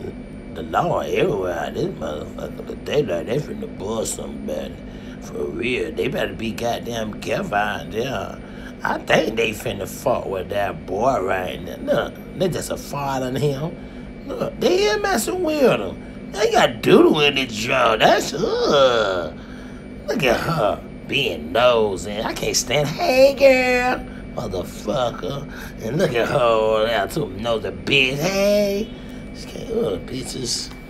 The law everywhere out this motherfucker. They like they finna bust somebody. For real. They better be goddamn careful out there. I think they finna fuck with that boy right now. Look, they just a fart on him. Look, they ain't messing with him. They got doodle in the jaw. That's Look at her being nosy. I can't stand. Hey girl, motherfucker. And look at her over there too nosy bitch. Hey. Bitches.